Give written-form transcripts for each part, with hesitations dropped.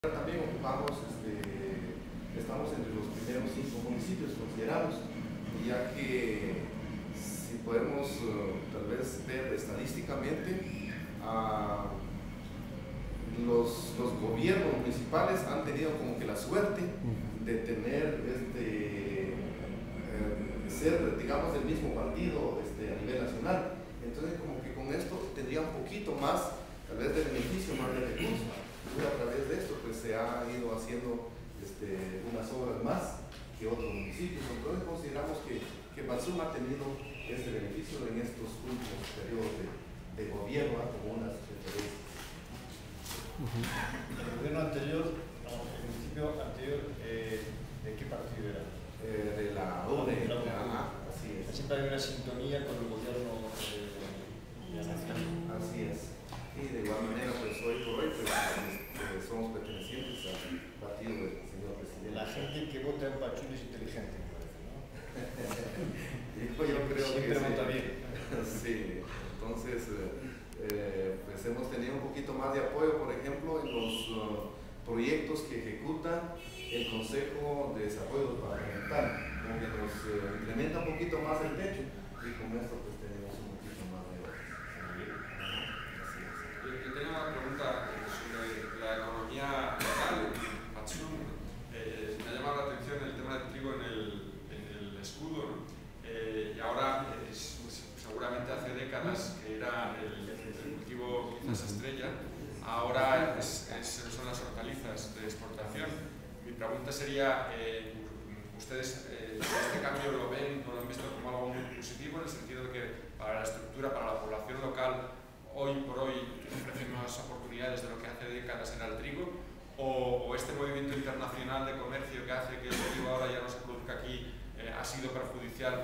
También ocupamos, estamos entre los primeros 5 municipios considerados, ya que si podemos tal vez ver estadísticamente, los gobiernos municipales han tenido como que la suerte de tener ser, digamos, del mismo partido a nivel nacional. Entonces como que con esto tendría un poquito más tal vez de beneficio, más de recursos. Y a través de esto pues se ha ido haciendo unas obras más que otros municipios. Entonces consideramos que Patzum ha tenido este beneficio en estos últimos periodos de gobierno como unas referencias. El gobierno anterior, el municipio anterior, ¿de qué partido era? De la UNE. Así es. Siempre hay una sintonía con el gobierno nacional. Así es. Y de igual manera, pues hoy por hoy pues, somos pertenecientes al partido del señor presidente. La gente que vota en Patzum es inteligente, me parece, ¿no? Yo creo siempre que vota bien. Sí, entonces pues hemos tenido un poquito más de apoyo, por ejemplo, en los proyectos que ejecuta el Consejo de Desarrollo Departamental, donde nos incrementa un poquito más el techo y con esto pues tenemos un poquito más de obras. Yo tenía una pregunta sobre la economía local en Patzum. Me ha llamado la atención el tema del trigo en el escudo, ¿no? Y ahora seguramente hace décadas que era el cultivo quizás estrella, ahora son las hortalizas de exportación. Mi pregunta sería, ¿ustedes este cambio lo han visto como algo muy positivo en el sentido de que para la estructura, para la población local, hoy por hoy ofrecen más oportunidades de lo que hace décadas era el trigo? ¿O este movimiento internacional de comercio que hace que el trigo ahora ya no se produzca aquí ha sido perjudicial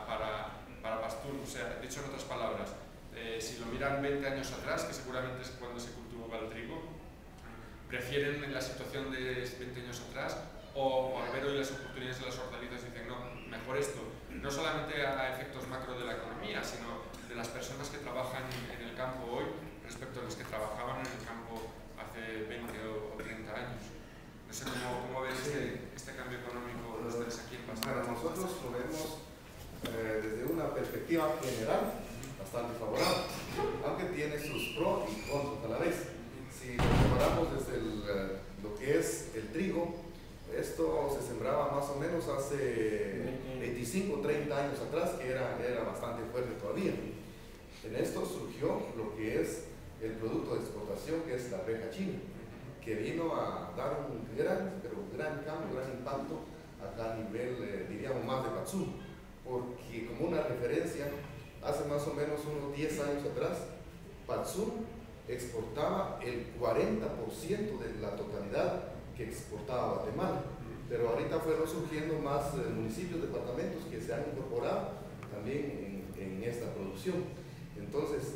para Patzum? O sea, dicho en otras palabras, si lo miran 20 años atrás, que seguramente es cuando se cultivaba el trigo, ¿prefieren la situación de 20 años atrás? ¿O al ver hoy las oportunidades de las hortalizas dicen, no, mejor esto? No solamente a efectos macro de la economía, sino de las personas que trabajan en el campo hoy respecto a los que trabajaban en el campo hace 20 o 30 años. No sé cómo ven este cambio económico ustedes aquí en Patzum. Para nosotros lo vemos desde una perspectiva general bastante favorable, aunque tiene sus pros y contras a la vez. Si comparamos desde lo que es el trigo, esto se sembraba más o menos hace 25 o 30 años atrás, que era bastante fuerte todavía. En esto surgió lo que es el producto de exportación, que es la arveja china, que vino a dar un gran cambio, gran impacto acá a nivel, diríamos, más de Patzum, porque como una referencia, hace más o menos unos 10 años atrás, Patzum exportaba el 40% de la totalidad que exportaba Guatemala, pero ahorita fueron surgiendo más municipios, departamentos que se han incorporado también en esta producción. Entonces,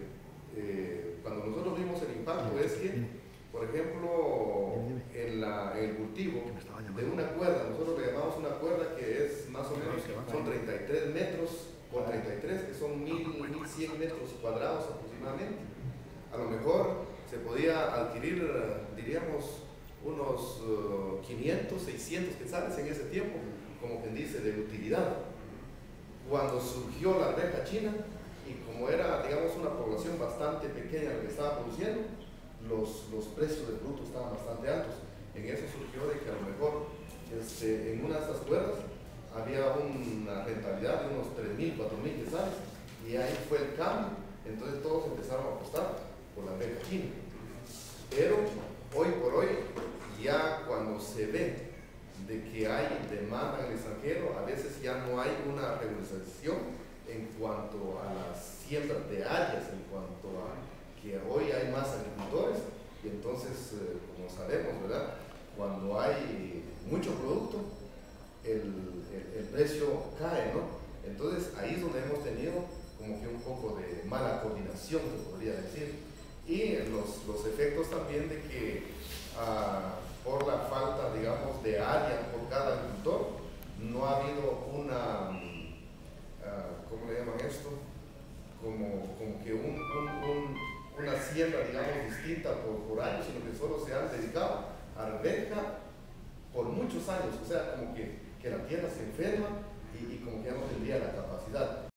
cuando nosotros vimos el impacto es que, por ejemplo, en el cultivo de una cuerda, nosotros le llamamos una cuerda que es más o menos, son 33 metros por 33, que son 1100 metros cuadrados aproximadamente. A lo mejor se podía adquirir, diríamos, unos 500, 600 quetzales en ese tiempo, como quien dice, de utilidad. Cuando surgió la arveja china, y como era, digamos, una población bastante pequeña la que estaba produciendo, los precios del producto estaban bastante altos. En eso surgió de que a lo mejor en una de estas cuerdas había una rentabilidad de unos 3.000, 4.000 quetzales, y ahí fue el cambio. Entonces todos empezaron a apostar por la arveja china. Pero hoy por hoy, ya cuando se ve de que hay demanda en el extranjero, a veces ya no hay una regularización en cuanto a las siembras de áreas, en cuanto a que hoy hay más agricultores, y entonces, como sabemos, ¿verdad? Cuando hay mucho producto, el precio cae, ¿no? Entonces ahí es donde hemos tenido como que un poco de mala coordinación, se podría decir, y los efectos también de que por la falta, digamos, de área por cada agricultor, no ha habido una, ¿cómo le llaman esto? Como que una siembra, digamos, distinta por año, sino que solo se han dedicado alberga por muchos años, o sea, como que la tierra se enferma y como que ya no tendría la capacidad.